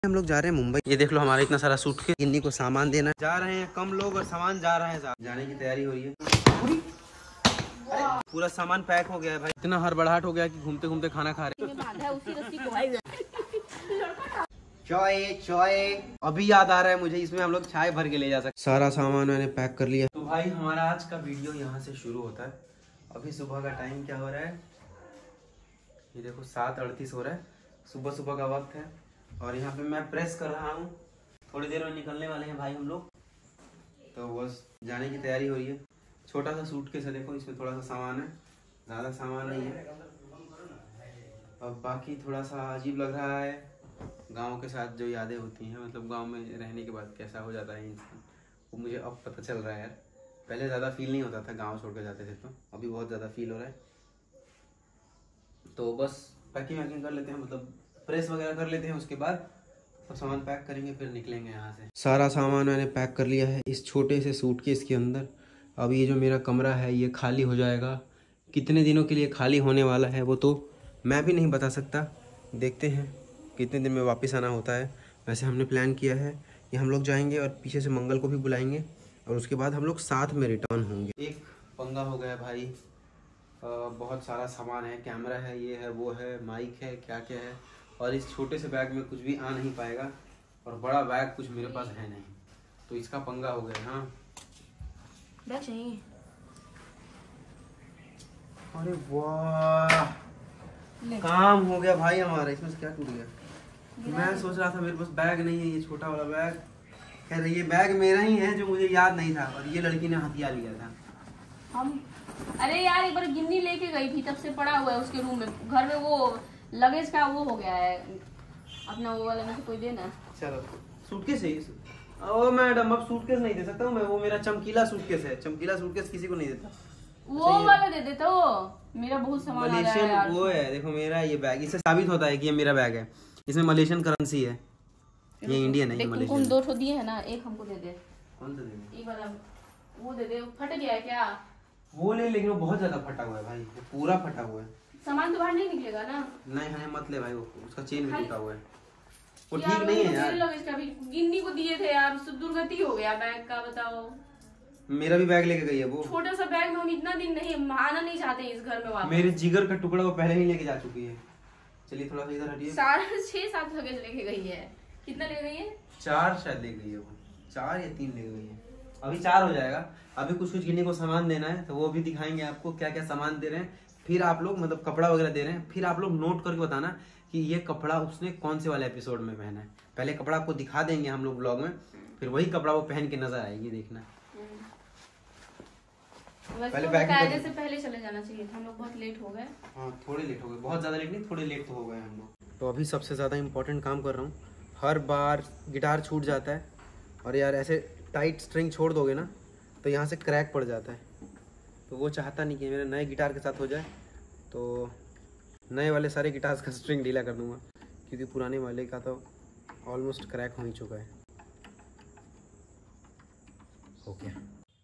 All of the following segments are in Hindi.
हम लोग जा रहे हैं मुंबई। ये देख लो हमारा इतना सारा सूट के गिन्नी को सामान देना जा रहे हैं। कम लोग और सामान जा रहे हैं, जाने की तैयारी हो रही है। पूरा सामान पैक हो गया है भाई। इतना हड़बड़ाहट हो गया कि घूमते घूमते खाना खा रहे हैं। चाय चाय अभी याद आ रहा है मुझे, इसमें हम लोग चाय भर के ले जा सकते। सारा सामान मैंने पैक कर लिया। तो भाई हमारा आज का वीडियो यहाँ से शुरू होता है। अभी सुबह का टाइम क्या हो रहा है, ये देखो 7:38 हो रहा है। सुबह सुबह का वक्त है और यहाँ पे मैं प्रेस कर रहा हूँ। थोड़ी देर में निकलने वाले हैं भाई हम लोग, तो बस जाने की तैयारी हो रही है। छोटा सा सूटकेस है, देखो इसमें थोड़ा सा सामान है, ज़्यादा सामान नहीं है। अब बाकी थोड़ा सा अजीब लग रहा है, गांव के साथ जो यादें होती हैं, मतलब गांव में रहने के बाद कैसा हो जाता है इंसान, वो मुझे अब पता चल रहा है यार। पहले ज़्यादा फील नहीं होता था गांव छोड़ कर जाते थे, तो अभी बहुत ज़्यादा फील हो रहा है। तो बस पैकिंग वैकिंग कर लेते हैं, मतलब प्रेस वगैरह कर लेते हैं, उसके बाद सब सामान पैक करेंगे, फिर निकलेंगे यहाँ से। सारा सामान मैंने पैक कर लिया है इस छोटे से सूटकेस के अंदर। अब ये जो मेरा कमरा है ये खाली हो जाएगा। कितने दिनों के लिए खाली होने वाला है वो तो मैं भी नहीं बता सकता, देखते हैं कितने दिन में वापस आना होता है। वैसे हमने प्लान किया है कि हम लोग जाएंगे और पीछे से मंगल को भी बुलाएंगे और उसके बाद हम लोग साथ में रिटर्न होंगे। एक पंगा हो गया भाई, बहुत सारा सामान है, कैमरा है, ये है, वो है, माइक है, क्या क्या है, और इस छोटे से बैग में कुछ भी आ नहीं पाएगा और बड़ा बैग कुछ मेरे पास है नहीं, तो इसका पंगा हो गया। हाँ बैग चाहिए। अरे वाह, काम हो गया भाई हमारा। इसमें से क्या टूट गया? मैं सोच रहा था मेरे पास बैग नहीं है, ये छोटा वाला बैग। खैर ये बैग मेरा ही है जो मुझे याद नहीं था, और ये लड़की ने हथिया लिया था। हम अरे यार एक बार गिन्नी लेके गई थी, तब से पड़ा हुआ है उसके रूम में। घर में वो लगेज का वो हो गया है अपना, वो वाला में से कोई देना। चलो सूटकेस है। ओ मैडम अब सूटकेस नहीं दे सकता हूँ मैं, वो मेरा चमकीला सूटकेस है। चमकीला सूटकेस किसी को नहीं देता, वो वाला दे देता। वो मेरा बहुत सामान आ रहा है यार। वो है देखो मेरा ये बैग, इससे साबित होता है कि ये मेरा बैग है। इसमें मलेशियन करेंसी है, ये इंडियन है, ये मलेशियन। 2 ठो दिए है ना, एक हमको दे दे। कौन सा देंगे? ये वाला वो दे दे। फट गया है क्या? वो नहीं, लेकिन वो बहुत ज्यादा फटा हुआ है भाई, वो पूरा फटा हुआ है। सामान तो बाहर नहीं निकलेगा ना? नहीं है, मत ले भाई, वो उसका चेन भी टूटा हुआ है, वो ठीक नहीं है यार। इसका भी गिन्नी को दिए थे यार, उससे दुर्गति हो गया बैग का। बताओ, मेरा भी बैग लेके गई है वो। छोटा सा बैग में हम इतना दिन नहीं आना नहीं चाहते इस घर में वापस। मेरे जिगर का टुकड़ा वो पहले ही लेके जा चुकी है। चलिए थोड़ा सा इधर हटिए। 6-7 लगेज लेके गई है। कितना ले गई है? 4 शायद ले गई है वो, 4 या 3 ले गई है। अभी 4 हो जाएगा। अभी कुछ गिन्नी को सामान देना है, तो वो भी दिखाएंगे आपको क्या क्या सामान दे रहे हैं। फिर आप लोग मतलब कपड़ा वगैरह दे रहे हैं, फिर आप लोग नोट करके बताना कि ये कपड़ा उसने कौन से वाले एपिसोड में पहना है। पहले कपड़ा आपको दिखा देंगे हम लोग ब्लॉग में, फिर वही कपड़ा वो पहन के नजर आएगी, देखना। पहले बैग से पहले चले जाना चाहिए था, हम लोग बहुत लेट हो गए। हाँ थोड़े लेट हो गए, बहुत ज्यादा लेट नहीं, थोड़े लेट तो हो गए हम लोग। तो अभी सबसे ज्यादा इम्पोर्टेंट काम कर रहा हूँ। हर बार गिटार छूट जाता है और यार ऐसे टाइट स्ट्रिंग छोड़ दोगे ना तो यहाँ से क्रैक पड़ जाता है, तो वो चाहता नहीं कि मेरे नए गिटार के साथ हो जाए। तो नए वाले सारे गिटार्स का स्ट्रिंग ढीला कर दूंगा, क्योंकि पुराने वाले का तो ऑलमोस्ट क्रैक हो ही चुका है। हो गया।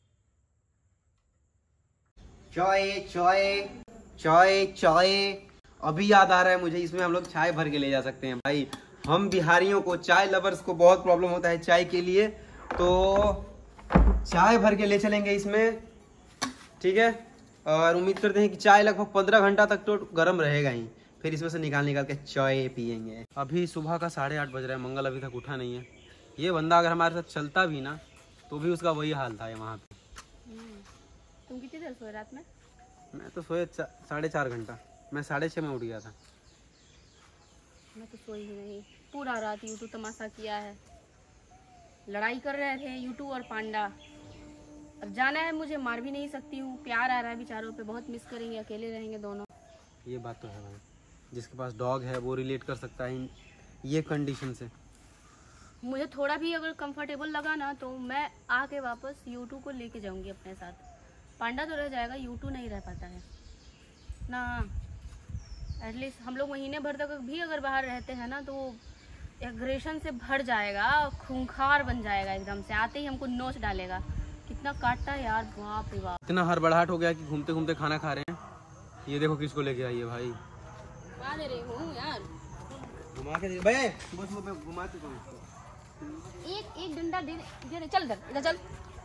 चाय चाय चाय चाय अभी याद आ रहा है मुझे, इसमें हम लोग चाय भर के ले जा सकते हैं भाई। हम बिहारियों को, चाय लवर्स को बहुत प्रॉब्लम होता है चाय के लिए, तो चाय भर के ले चलेंगे इसमें, ठीक है। और उम्मीद करते हैं कि चाय लगभग 15 घंटा तक तो गर्म रहेगा ही, फिर इसमें से निकाल के चाय पियेंगे। अभी सुबह का 8:30 बज रहा है, मंगल अभी तक उठा नहीं है। ये बंदा अगर हमारे साथ चलता भी ना तो भी उसका वही हाल था वहाँ पे। तुम कितनी देर सोए रात में? मैं तो सोए 4.5 घंटा। मैं 6:30 में उठ गया था। मैं तो सोई ही नहीं, पूरा रात यूट्यूब तमाशा किया है। लड़ाई कर रहे थे यूट्यूब और पांडा। अब जाना है मुझे, मार भी नहीं सकती हूँ। प्यार आ रहा है बेचारों पे, बहुत मिस करेंगे, अकेले रहेंगे दोनों। ये बात तो है भाई, जिसके पास डॉग है वो रिलेट कर सकता है ये कंडीशन से। मुझे थोड़ा भी अगर कंफर्टेबल लगा ना तो मैं आके वापस यूट्यूब को लेके जाऊंगी अपने साथ। पांडा तो रह जाएगा, यूट्यूब नहीं रह पाता है ना। एटलीस्ट हम लोग महीने भर तक भी अगर बाहर रहते हैं ना तो एग्रेशन से भर जाएगा, खूंखार बन जाएगा एकदम से। आते ही हमको नोच डालेगा। कितना काटता है यार, बाप रे बाप। इतना हड़बड़ाहट हो गया कि घूमते घूमते खाना खा रहे हैं। ये देखो किसको लेके आई है भाई। क्या दे रही हूँ यार? घुमा के भैया सुबह घुमाते तो एक डंडा दे दे। चल इधर चल।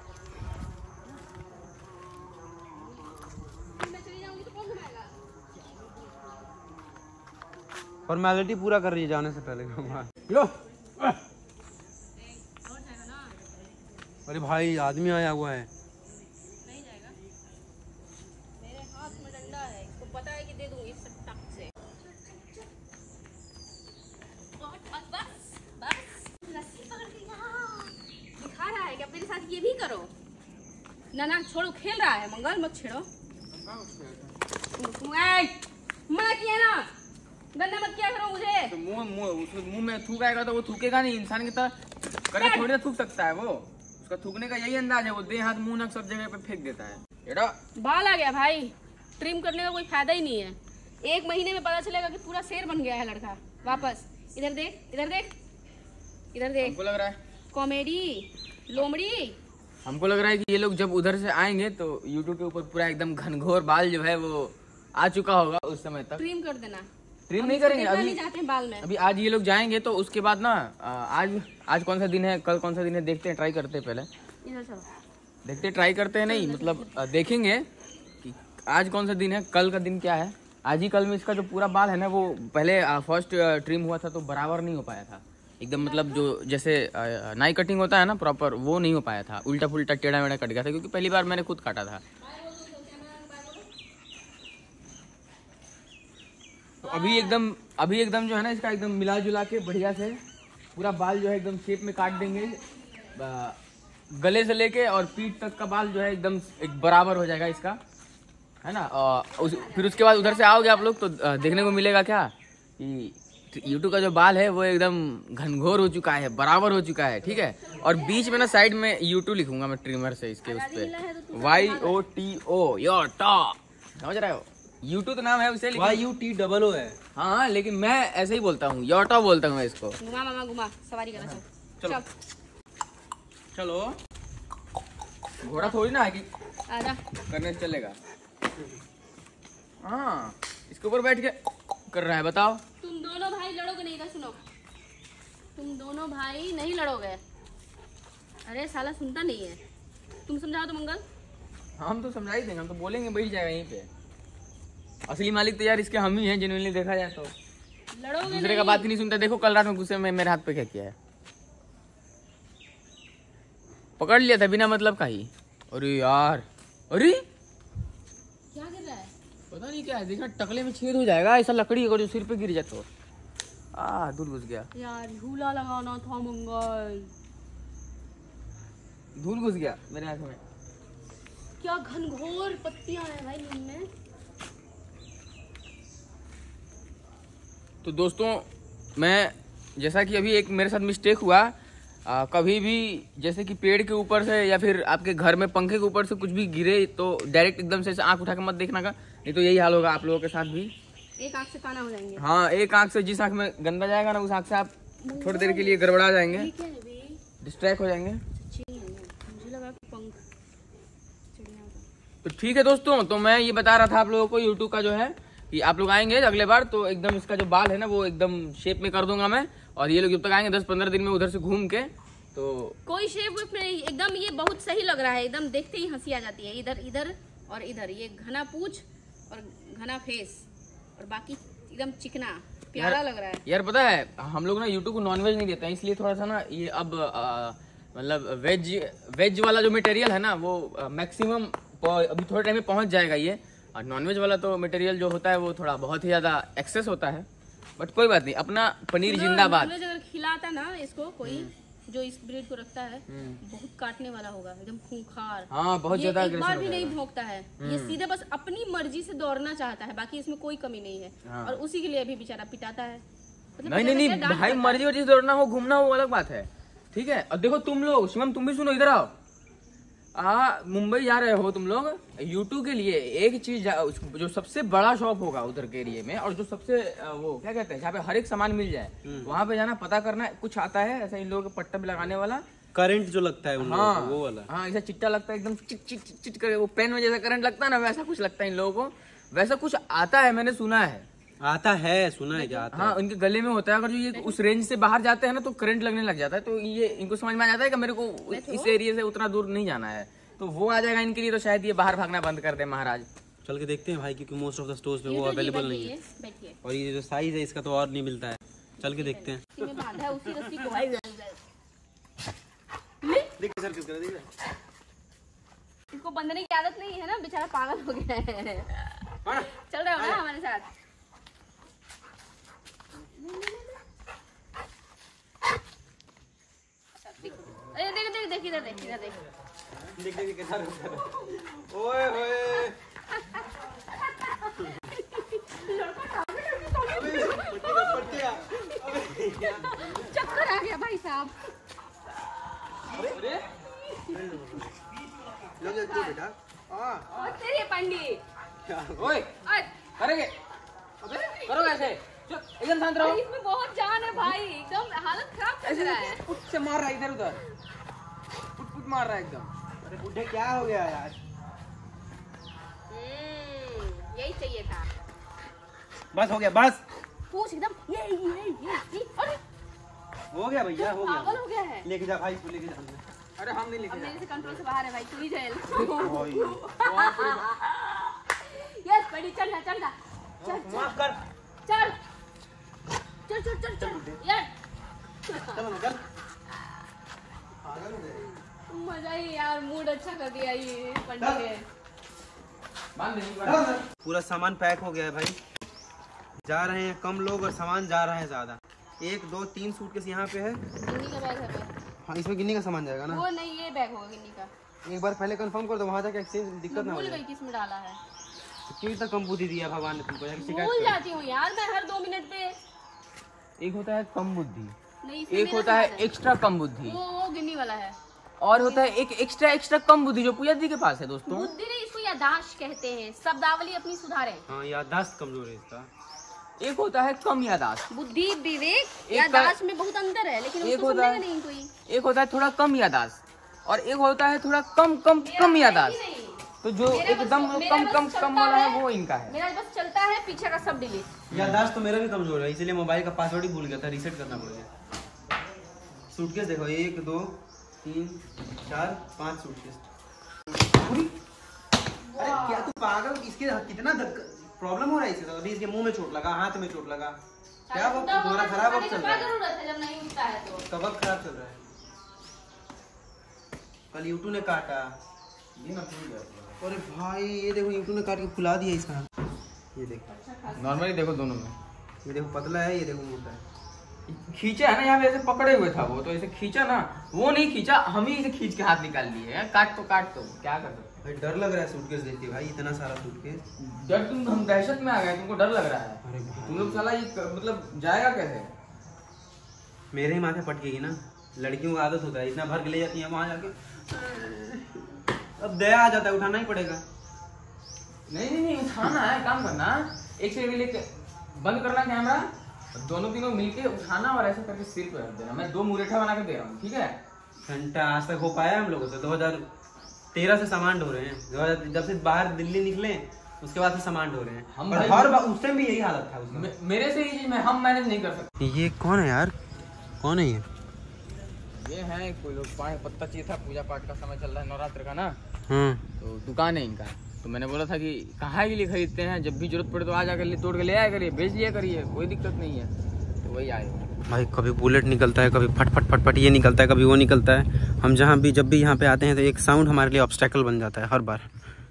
मैं चली जाऊंगी तो कौन घुमाएगा? फॉर्मेलिटी पूरा कर रही है जाने से पहले। लो अरे भाई आदमी आया हुआ है। नहीं जाएगा। मेरे हाथ में डंडा है, इसको पता है कि दे दूंगी इस टक से। बस रस्सी पकड़ के दिखा रहा है कि अपने साथ ये भी करो। ना छोड़ो, खेल रहा है। मंगल मत छेड़ो। मना किया ना, गंदा मत किया करो मुझे। तो मुंह में थूकेगा तो वो थूकेगा नहीं, इंसान की तरह करे थोड़ी ना थूक सकता है वो। उसका थूकने का यही अंदाज है, वो दे हाथ मुंह नक सब जगह पे फेंक देता है। एड़ा बाल आ गया भाई, ट्रिम करने का कोई फायदा ही नहीं है। 1 महीने में पता चलेगा कि पूरा शेर बन गया है लड़का। वापस इधर देख, इधर देख, इधर देख। हमको लग रहा है कॉमेडी लोमड़ी। हमको लग रहा है कि ये लोग जब उधर से आएंगे तो यूट्यूब के ऊपर पूरा एकदम घनघोर बाल जो है वो आ चुका होगा उस समय तक। ट्रिम कर देना। ट्रिम नहीं करेंगे अभी, नहीं चाहते हैं बाल में। अभी आज ये लोग जाएंगे तो उसके बाद ना आज कौन सा दिन है, कल कौन सा दिन है, देखते हैं, ट्राई करते हैं। पहले इधर चलो, देखते ट्राई करते हैं, नहीं मतलब देखेंगे कि आज कौन सा दिन है, कल का दिन क्या है। आज ही कल में इसका जो पूरा बाल है ना वो पहले फर्स्ट ट्रिम हुआ था तो बराबर नहीं हो पाया था एकदम, मतलब जो जैसे नाई कटिंग होता है ना प्रॉपर, वो नहीं हो पाया था, उल्टा पुल्टा टेढ़ा मेढ़ा कट गया था, क्योंकि पहली बार मैंने खुद काटा था। तो अभी एकदम जो है ना इसका एकदम मिला जुला के बढ़िया से पूरा बाल जो है एकदम शेप में काट देंगे। गले से लेके और पीठ तक का बाल जो है एकदम एक बराबर हो जाएगा इसका, है ना। फिर उसके बाद उधर से आओगे आप लोग तो देखने को मिलेगा क्या कि यूट्यूब का जो बाल है वो एकदम घनघोर हो चुका है, बराबर हो चुका है, ठीक है। और बीच में ना साइड में यूट्यूब लिखूंगा मैं ट्रिमर से इसके उस पे YOTO योटा, समझ रहे हो। यूट्यूब तो नाम है उसे, YUTOO है। हाँ लेकिन मैं ऐसे ही बोलता हूँ, योटा बोलता हूँ मैं इसको। घुमा मामा घुमा, सवारी करना। चलो चलो, घोड़ा थोड़ी ना है कि आजा करने से चलेगा। हाँ इसके ऊपर बैठ के कर रहा है, बताओ। तुम दोनों भाई लड़ोगे नहीं, इधर सुनो। तुम दोनों भाई नहीं लड़ोगे। अरे साला सुनता नहीं है, तुम समझाओ तो मंगल। हम तो समझा ही देंगे, हम तो बोलेंगे, बैठ जाएगा यहीं पे। असली मालिक तो यार इसके हम ही हैं, जेन्युइनली देखा जाए तो। लड़ोगे दूसरे का बात ही नहीं सुनता। देखो कल रात में गुस्से में मेरे हाथ पे क्या किया है, पकड़ लिया था बिना मतलब का ही। अरे यार, अरे क्या कर रहा है? पता नहीं क्या है, देखना टकले में छेद हो जाएगा ऐसा, लकड़ी अगर जो सिर पे गिर जाए तो। धूल घुस गया यार, झूला लगाना था मंगल। धूल घुस गया मेरे हाथ में। क्या घनघोर पत्तियां हैं भाई नीम में। तो दोस्तों मैं जैसा कि अभी एक मेरे साथ मिस्टेक हुआ, कभी भी जैसे कि पेड़ के ऊपर से या फिर आपके घर में पंखे के ऊपर से कुछ भी गिरे तो डायरेक्ट एकदम से आंख उठा के मत देखना का, नहीं तो यही हाल होगा आप लोगों के साथ भी। एक आंख से काना हो जाएंगे। हाँ, एक आंख से जिस आंख में गंदा जाएगा ना उस आंख से आप थोड़ी देर के लिए गड़बड़ा जाएंगे, डिस्ट्रैक्ट हो जाएंगे। मुझे लगा कि पंख चिड़िया का। तो ठीक है दोस्तों, तो मैं ये बता रहा था आप लोगों को यूट्यूब का जो है कि आप लोग आएंगे अगले बार तो एकदम इसका जो बाल है ना वो एकदम शेप में कर दूंगा मैं। और ये लोग जब तक आएंगे 10-15 दिन में उधर से घूम के, तो कोई शेप वेप नहीं, एकदम ये बहुत सही लग रहा है, एकदम देखते ही हंसी आ जाती है। इधर इधर और इधर, ये घना पूछ और घना फेस और बाकी एकदम चिकना प्यारा लग रहा है। यार पता है हम लोग ना यूट्यूब को नॉनवेज नहीं देते हैं, इसलिए थोड़ा सा ना ये अब मतलब वेज वाला जो मटेरियल है ना वो मैक्सिमम अभी थोड़े टाइम में पहुंच जाएगा ये। और नॉनवेज वाला तो मटेरियल जो होता है वो थोड़ा बहुत ही ज्यादा एक्सेस होता है, बट कोई बात नहीं, अपना पनीर जिंदाबाद। नॉनवेज अगर खिलाता ना इसको कोई जो इस ब्रीड को रखता है, बहुत काटने वाला होगा, एकदम खूंखार। हाँ बहुत ज्यादा एक बार भी नहीं भौंकता है, ये सीधे बस अपनी मर्जी से दौड़ना चाहता है, बाकी इसमें कोई कमी नहीं है। हाँ। और उसी के लिए अभी बेचारा पिटाता है। मतलब नहीं भाई, मर्जी वर्जी दौड़ना हो घूमना हो अलग बात है, ठीक है। और देखो तुम लोग, शिवम तुम भी सुनो, इधर आओ। मुंबई जा रहे हो तुम लोग यूट्यूब के लिए, एक चीज जो सबसे बड़ा शॉप होगा उधर के एरिया में और जो सबसे वो क्या कहते हैं जहाँ पे हर एक सामान मिल जाए, वहाँ पे जाना, पता करना। कुछ आता है ऐसा इन लोगों के पट्टा पे लगाने वाला, करंट जो लगता है उन लोगों को, वो वाला। हाँ ऐसा चिट्टा लगता है एकदम चिट चिट चिट करके, वो पेन में जैसा करंट लगता है ना वैसा कुछ लगता है इन लोगों को, वैसा कुछ आता है मैंने सुना है। आता है, सुना है क्या आता हाँ, इनके गले में होता है। अगर जो ये उस रेंज से बाहर जाते हैं ना तो करंट लगने लग जाता है। तो ये इनको समझ में आ जाता है कि मेरे को इस एरिया से उतना दूर नहीं जाना है, तो वो आ जाएगा इनके लिए। तो शायद ये बाहर भागना बंद कर दे महाराज। चल के देखते हैं भाई, क्योंकि मोस्ट ऑफ द स्टोर्स पे वो अवेलेबल नहीं है। और ये जो साइज है इसका तो और नहीं मिलता है। चल के देखते हैं। इसको बंधने की आदत नहीं है ना, बेचारा पागल हो गया है। चल रहे हो ना हमारे साथ? देख देख इधर देख, इधर देख देख कैसा ओए होए चक्कर आ गया भाई साहब। अरे बेटा तेरे पंडी ओए करेंगे, करो कैसे? एकदम शांत रहो। इसमें बहुत जान है भाई, एकदम हालत खराब कर रहा है। पुट से मार रहा है इधर उधर, पुट मार रहा है एकदम। अरे बुड्ढे क्या हो गया यार? यही चाहिए था। बस हो गया, बस पूछ एकदम ये अरे हो गया भैया, हो गया। पागल हो गया है। लेके जा भाई, इसको लेके जा। अरे हम नहीं लेके मेरे से कंट्रोल से बाहर है भाई, तू ही जेल। यस बड़ी चल ना, चल ना, माफ कर, चल चल चल चल चल यार, चलो ना चल। मजा ही यार, मूड अच्छा कर दिया ये पंडित ने। पूरा सामान पैक हो गया है भाई। जा रहे हैं कम लोग और सामान जा रहा है ज्यादा। 1 2 3 सूटकेस यहाँ पे है। गिन्नी का बैग है। हाँ, इसमें गिन्नी का सामान जाएगा ना? वो नहीं, ये बैग होगा गिन्नी का। एक बार पहले कंफर्म कर दो, वहाँ जाके एक्सचेंज दिक्कत ना हो भूल जाए। गई किसमें डाला है। क्यों इतना कम बुद्धि दिया भगवान ने तुमको? भूल जाती हूँ यार मैं हर 2 मिनट पे। एक होता है कम बुद्धि, नहीं, एक होता है एक्स्ट्रा कम बुद्धि, वो गिन्नी वाला है। और होता है एक एक्स्ट्रा कम बुद्धि जो पूजा दी के पास है दोस्तों। बुद्धि नहीं, इसको याददाश्त कहते हैं। शब्दावली अपनी सुधारें। हाँ, याददाश्त कमजोर है इसका। एक होता है कम याददाश्त। बुद्धि विवेक याददाश्त में बहुत अंतर है, लेकिन उसको समझेगा नहीं कोई। एक होता है थोड़ा कम याददाश्त और एक होता है थोड़ा कम याददाश्त। तो जो एकदम कम वाला है वो इनका है। मेरा बस चलता है, पीछे का सब डिलीट। याददाश्त तो मेरा भी कमजोर है, इसलिए मोबाइल का पासवर्ड ही भूल गया था, रीसेट करना पड़ेगा। सूटकेस देखो, 1 2 3 4 5 सूटकेस। अरे क्या तू पागल? इसके कितना प्रॉब्लम हो रहा है इसके साथ? अभी इसके मुंह में चोट लगा, हाथ में चोट लगा। क्या वक्त तुम्हारा खराब वक्त चल रहा है? जब नहीं उठता है तो वक्त खराब चल रहा है। कल यूटू ने काटा। अरे भाई ये देखो, यूटू ने काट के फुला दिया इसका। ये देखो, नॉर्मली देखो दोनों में, ये देखो पतला है, ये देखो मोटा है। खींचा है ना, यहाँ पे ऐसे पकड़े हुए था वो, तो ऐसे खींचा ना, वो नहीं खींचा, हम ही इसे खींच के हाथ निकाल लिए हैं। काट तो क्या कर सकते भाई डर लग रहा है सूटकेस देख के भाई, इतना सारा सूटकेस। डर हम दहशत में आ गए, तुमको डर लग रहा है? अरे भाई तुम लोग साला ये मतलब जाएगा कैसे? मेरे ही माथे पटकेगी ना, लड़कियों का आदत होता है, इतना भर के ले जाती है वहां जाके, अब दया आ जाता है, उठाना ही पड़ेगा। नहीं उठाना है, काम करना, एक से लेके बंद करना कैमरा, दोनों तीनों मिलके उठाना और ऐसा करके सिर पे रख देना। मैं 2 मुरेठा बना के दे रहा हूँ, ठीक है? घंटा आज तक हो पाया हम लोगों से? 2013 से सामान ढो रहे हैं, जब से बाहर दिल्ली निकले उसके बाद से सामान ढो रहे हैं। हम हर बार उस टाइम भी यही हालत था उसका। मेरे से ये चीज हम मैनेज नहीं कर सकते। ये कौन है यार? कौन है ये है कोई लोग पत्ता चाहिए था, पूजा पाठ का समय चल रहा है, नवरात्र का ना। तो दुकान है इनका, तो मैंने बोला था कि कहाँ के लिए खरीदते हैं, जब भी जरूरत पड़े तो आ जाकर तोड़ के ले आया करिए, बेच लिया करिए, कोई दिक्कत नहीं है। तो वही आए भाई। कभी बुलेट निकलता है, कभी फट ये निकलता है, कभी वो निकलता है। हम जब भी यहाँ पे आते हैं तो एक साउंड हमारे लिए ऑब्स्टेकल बन जाता है हर बार।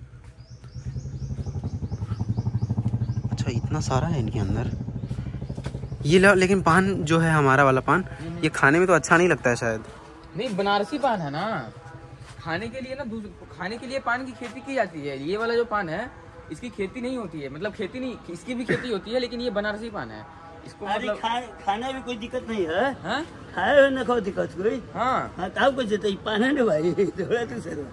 अच्छा इतना सारा है इनके अंदर। ये लेकिन पान जो है हमारा वाला पान, ये खाने में तो अच्छा नहीं लगता है शायद। नहीं, बनारसी पान है ना, खाने के लिए ना, खाने के लिए पान की खेती की जाती है। ये वाला जो पान है इसकी खेती नहीं होती है, मतलब खेती नहीं, इसकी भी खेती होती है, लेकिन ये बनारसी पान है। इसको मतलब खाने में कोई दिक्कत नहीं है। हाँ? खाए न खाओ दिक्कत कोई। हाँ तब कुछ पान है ना भाई, थोड़ा तो सर।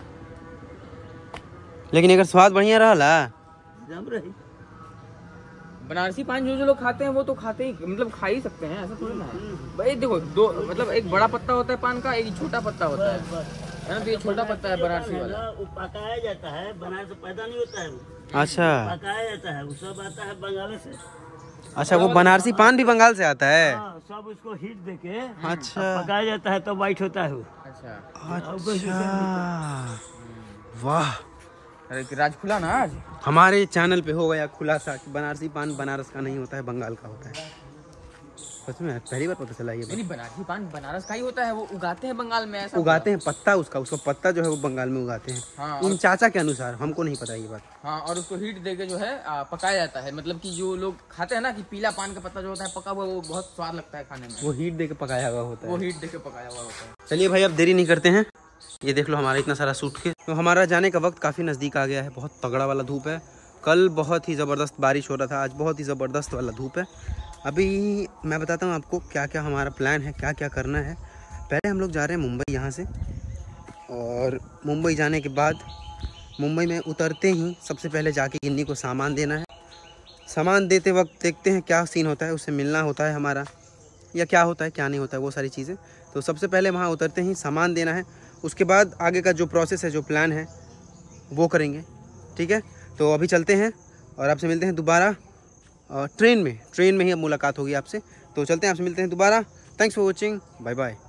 लेकिन अगर स्वाद बढ़िया रहा जम रही बनारसी पान जो लोग खाते हैं वो तो खाते ही, मतलब खा ही सकते हैं, ऐसा थोड़ी ना है भाई। देखो मतलब एक बड़ा पत्ता होता है पान का, एक छोटा पत्ता होता है ना। तो ये छोटा पत्ता है बनारसी वाला, वो पकाया जाता है, बनारस से पैदा नहीं होता है वो। अच्छा पकाया जाता है, वो सब आता है बंगाल से। अच्छा, वो बनारसी पान भी बंगाल से आता है? हाँ, सब उसको हीट देके अच्छा पकाया जाता है तो वाइट होता है वो। अच्छा अच्छा, वाह। अरे कि राज खुला ना आज। हमारे चैनल पे हो गया खुलासा कि बनारसी पान बनारस का नहीं होता है, बंगाल का होता है। सच में पहली बार पता चला ये बात। नहीं, बनारसी पान बनारस का ही होता है, वो उगाते हैं बंगाल में। ऐसा उगाते हैं पत्ता उसका पत्ता जो है वो बंगाल में उगाते हैं। हाँ, इन चाचा के अनुसार, हमको नहीं पता ये बात। हाँ, और उसको हीट देके जो है पकाया जाता है। मतलब कि जो लोग खाते हैं ना कि पीला पान का पत्ता जो होता है पका हुआ, वो बहुत स्वाद लगता है खाने में। वो हीट देके पकाया हुआ होता है। वो हीट देके पकाया हुआ होता है। चलिए भाई, अब देरी नहीं करते हैं। ये देख लो हमारा इतना सारा सूट के। तो हमारा जाने का वक्त काफ़ी नज़दीक आ गया है। बहुत तगड़ा वाला धूप है। कल बहुत ही ज़बरदस्त बारिश हो रहा था, आज बहुत ही ज़बरदस्त वाला धूप है। अभी मैं बताता हूँ आपको क्या क्या हमारा प्लान है, क्या क्या करना है। पहले हम लोग जा रहे हैं मुंबई यहाँ से, और मुंबई जाने के बाद मुंबई में उतरते ही सबसे पहले जाके गिन्नी को सामान देना है। सामान देते वक्त देखते हैं क्या सीन होता है, उससे मिलना होता है हमारा, या क्या होता है क्या नहीं होता है, वो सारी चीज़ें। तो सबसे पहले वहाँ उतरते ही सामान देना है, उसके बाद आगे का जो प्रोसेस है, जो प्लान है वो करेंगे। ठीक है, तो अभी चलते हैं और आपसे मिलते हैं दोबारा ट्रेन में ही अब मुलाकात होगी आपसे। तो चलते हैं, आपसे मिलते हैं दोबारा। Thanks for watching, bye bye.